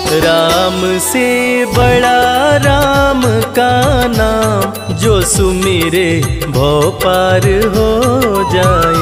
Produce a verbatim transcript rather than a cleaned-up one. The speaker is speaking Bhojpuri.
राम से बड़ा राम का नाम, जो सुमिरे भव पार हो जाए।